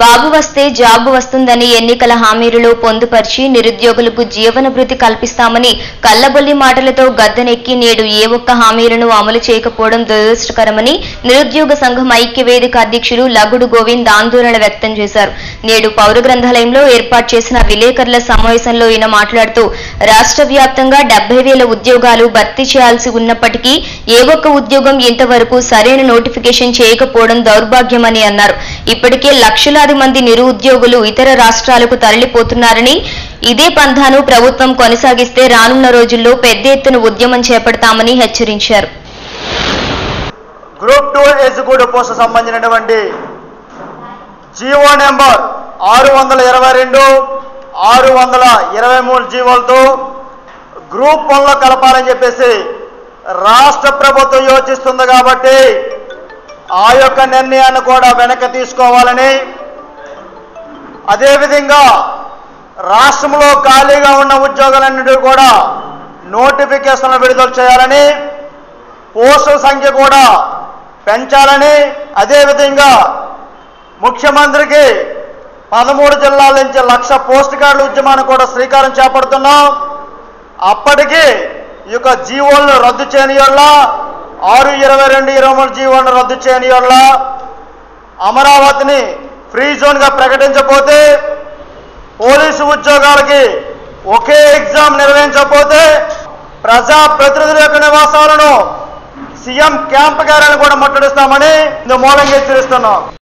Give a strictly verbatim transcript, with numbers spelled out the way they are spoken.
బాబు వస్తే జాబు వస్తుందని ఎన్నికల హామీలలో పొందుపరిచి నిరుద్యోగులకు జీవన భృతి కల్పిస్తామని కల్లబొల్లి మాటలతో గద్దెనెక్కి నేడు ఏ ఒక్క హామీలను అమలు చేయకపోవడం దురదృష్టకరమని నిరుద్యోగ సంఘం ఐక్య వేదిక అధ్యక్షులు లగుడు గోవింద్ ఆందోళన వ్యక్తం చేశారు. నేడు పౌర గ్రంథాలయంలో ఏర్పాటు చేసిన విలేకరుల సమావేశంలో ఈయన మాట్లాడుతూ రాష్ట్ర వ్యాప్తంగా డెబ్బై వేల ఉద్యోగాలు భర్తీ చేయాల్సి ఉన్నప్పటికీ ఏ ఒక్క ఉద్యోగం ఇంతవరకు సరైన నోటిఫికేషన్ చేయకపోవడం దౌర్భాగ్యమని అన్నారు. ఇప్పటికే లక్షలాది మంది నిరుద్యోగులు ఇతర రాష్ట్రాలకు తరలిపోతున్నారని, ఇదే పంథాను ప్రభుత్వం కొనసాగిస్తే రానున్న రోజుల్లో పెద్ద ఎత్తున ఉద్యమం చేపడతామని హెచ్చరించారు. గ్రూప్ టూ ఎగ్జిక్యూటివ్ పోస్ట్ సంబంధించినటువంటి జీవో నెంబర్ ఆరు వందల ఇరవై రెండు ఆరు వందల ఇరవై మూడు జీవోలతో గ్రూప్ వన్లో కలపాలని చెప్పేసి రాష్ట్ర ప్రభుత్వం యోచిస్తుంది. కాబట్టి ఆ యొక్క నిర్ణయాన్ని కూడా వెనక్కి తీసుకోవాలని, అదేవిధంగా రాష్ట్రంలో ఖాళీగా ఉన్న ఉద్యోగాలన్నింటినీ కూడా నోటిఫికేషన్లు విడుదల చేయాలని, పోస్టుల సంఖ్య కూడా పెంచాలని, అదేవిధంగా ముఖ్యమంత్రికి పదమూడు జిల్లాల నుంచి లక్ష పోస్ట్ కార్డుల ఉద్యమాన్ని కూడా శ్రీకారం చేపడుతున్నాం. అప్పటికి ఈ యొక్క జీవోలను రద్దు చేయని వల్ల, ఆరు ఇరవై రెండు ఇరవై మూడు జీవోలను రద్దు చేయని వల్ల, అమరావతిని ఫ్రీ జోన్గా ప్రకటించకపోతే, పోలీసు ఉద్యోగాలకి ఒకే ఎగ్జామ్ నిర్వహించకపోతే, ప్రజా ప్రతినిధుల యొక్క నివాసాలను సీఎం క్యాంప్ కార్యాలను కూడా ముట్టడిస్తామని ఇందు మూలంగా హెచ్చరిస్తున్నాం.